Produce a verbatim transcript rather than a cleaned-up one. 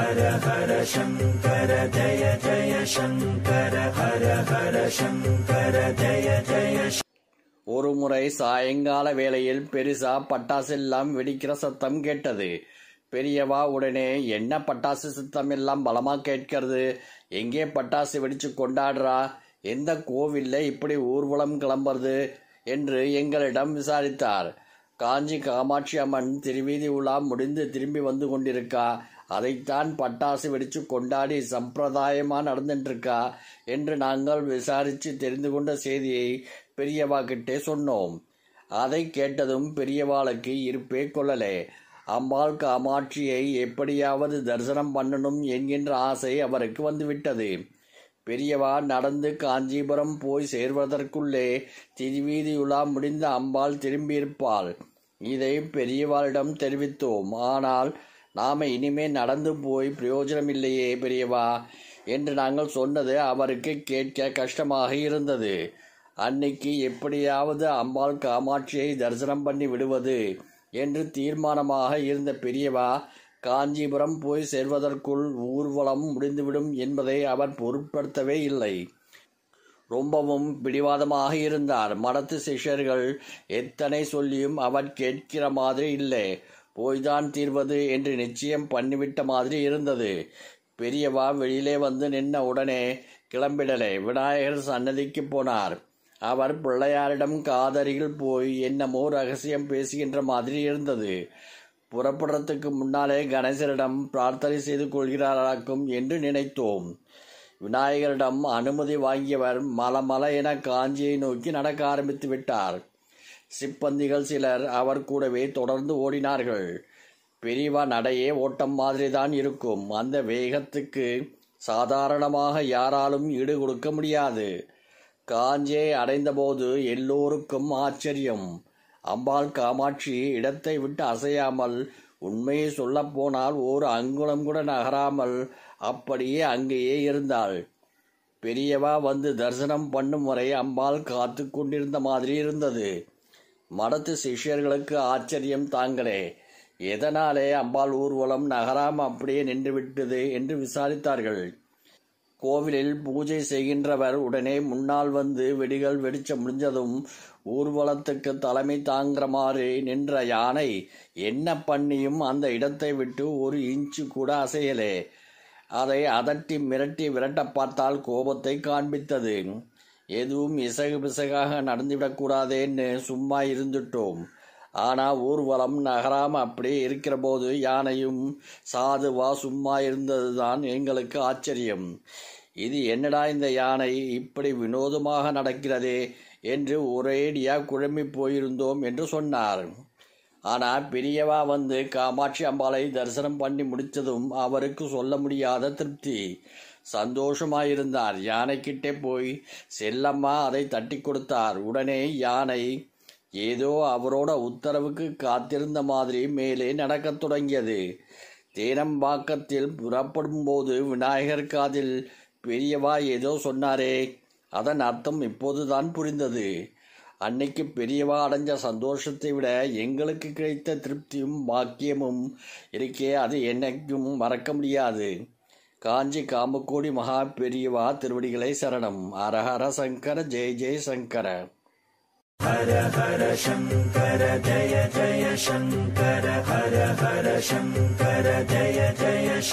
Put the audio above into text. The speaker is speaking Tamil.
ஹர ஹர சங்கர ஜய ஜய சங்கர ஹர ஹர சங்கர ஜய ஜய. ஒரு முறை சாயங்கால வேளையில் பெருசா பட்டாசெல்லாம் வெடிக்கிற சத்தம் கேட்டது. பெரியவா உடனே, என்ன பட்டாசு சத்தம் எல்லாம் பலமா கேட்கிறது, எங்கே பட்டாசு வெடிச்சு கொண்டாடுறா, எந்த கோவில்ல இப்படி ஊர்வலம் கிளம்புறது என்று எங்களிடம் விசாரித்தார். காஞ்சி காமாட்சி அம்மன் திருவீதி உலா முடிந்து திரும்பி வந்து கொண்டிருக்கா, அதைத்தான் பட்டாசு வெடிச்சு கொண்டாடி சம்பிரதாயமா நடந்துட்டுருக்கா என்று நாங்கள் விசாரித்து தெரிந்து கொண்ட செய்தியை பெரியவா கிட்டே சொன்னோம். அதை கேட்டதும் பெரியவாளுக்கு இருப்பே கொள்ளலே. அம்பாள் காமாட்சியை எப்படியாவது தரிசனம் பண்ணணும் என்கின்ற ஆசை அவருக்கு வந்துவிட்டது. பெரியவா நடந்து காஞ்சிபுரம் போய் சேர்வதற்குள்ளே திருவீதியுலா முடிந்த அம்பாள் திரும்பியிருப்பாள். இதை பெரியவாளிடம் தெரிவித்தோம். ஆனால் நாம இனிமே நடந்து போய் பிரயோஜனமில்லையே பெரியவா என்று நாங்கள் சொன்னது அவருக்கு கேட்க கஷ்டமாக இருந்தது. அன்னைக்கு எப்படியாவது அம்பாள் காமாட்சியை தரிசனம் பண்ணி விடுவது என்று தீர்மானமாக இருந்த பெரியவா காஞ்சிபுரம் போய் சேர்வதற்குள் ஊர்வலம் முடிந்துவிடும் என்பதை அவர் பொருட்படுத்தவே இல்லை. ரொம்பவும் பிடிவாதமாக இருந்தார். மடத்து சிஷ்யர்கள் எத்தனை சொல்லியும் அவர் கேட்கிற மாதிரி இல்லை. போய்தான் தீர்வது என்று நிச்சயம் பண்ணிவிட்ட மாதிரி இருந்தது. பெரியவா வெளியிலே வந்து நின்ன உடனே கிளம்பிடலே விநாயகர் சன்னதிக்கு போனார். அவர் பிள்ளையாரிடம் காதருகில் போய் என்னமோ ரகசியம் பேசுகின்ற மாதிரி இருந்தது. புறப்படுறதுக்கு முன்னாலே கணேசரிடம் பிரார்த்தனை செய்து கொள்கிறாராக்கும் என்று நினைத்தோம். விநாயகரிடம் அனுமதி வாங்கியவர் மல மல என காஞ்சியை நோக்கி நடக்க ஆரம்பித்து விட்டார். சிப்பந்திகள் சிலர் அவர் கூடவே தொடர்ந்து ஓடினார்கள். பெரியவா நடையே ஓட்டம் மாதிரிதான் இருக்கும். அந்த வேகத்துக்கு சாதாரணமாக யாராலும் ஈடு கொடுக்க முடியாது. காஞ்சியை அடைந்தபோது எல்லோருக்கும் ஆச்சரியம். அம்பாள் காமாட்சி இடத்தை விட்டு அசையாமல், உண்மையை சொல்ல போனால் ஒரு அங்குலம் கூட நகராமல் அப்படியே அங்கேயே இருந்தாள். பெரியவா வந்து தரிசனம் பண்ணும் வரை அம்பாள் காத்து கொண்டிருந்த மாதிரி இருந்தது. மடத்து சிஷ்யர்களுக்கு ஆச்சரியம் தாங்களே. எதனாலே அம்பாள் ஊர்வலம் நகராம அப்படியே நின்றுவிட்டது என்று விசாரித்தார்கள். கோவிலில் பூஜை செய்கின்றவர் உடனே முன்னால் வந்து வெடிகள் வெடிச்ச முடிஞ்சதும் ஊர்வலத்துக்கு தலைமை தாங்கிறமாறு நின்ற யானை என்ன பண்ணியும் அந்த இடத்தை விட்டு ஒரு இன்ச்சு கூட அசையலே. அதை அதட்டி மிரட்டி விரட்ட பார்த்தால் கோபத்தை காண்பித்தது. எதுவும் இசகு பிசகாக நடந்துவிடக்கூடாதேன்னு சும்மா இருந்துட்டோம். ஆனா ஊர்வலம் நகராம அப்படியே இருக்கிற போது யானையும் சாதுவா சும்மா இருந்ததுதான் எங்களுக்கு ஆச்சரியம். இது என்னடா இந்த யானை இப்படி வினோதமாக நடக்கிறதே என்று ஒரேடியா குழம்பி போயிருந்தோம் என்று சொன்னார். ஆனால் பெரியவா வந்து காமாட்சி அம்பாளை தரிசனம் பண்ணி முடித்ததும் அவருக்கு சொல்ல முடியாத திருப்தி. சந்தோஷமாயிருந்தார். யானைக்கிட்டே போய் செல்லம்மா அதை தட்டி கொடுத்தார். உடனே யானை ஏதோ அவரோட உத்தரவுக்கு காத்திருந்த மாதிரி மேலே நடக்கத் தொடங்கியது. தேனம்பாக்கத்தில் புறப்படும் போது விநாயகர் காதில் பெரியவா ஏதோ சொன்னாரே, அதன் அர்த்தம் இப்போதுதான் புரிந்தது. அன்னைக்கு பெரியவா அடைஞ்ச சந்தோஷத்தை விட எங்களுக்கு கிடைத்த திருப்தியும் பாக்கியமும் இருக்கே, அது என்னைக்கும் மறக்க முடியாது. காஞ்சி காமக்கோடி மகா பெரியவா திருவடிகளை சரணம். ஹரஹர சங்கர ஜெய ஜெய சங்கர. ஹர ஹர சங்கர ஜய ஜய சங்கர ஹர ஹர சங்கர ஜய ஜய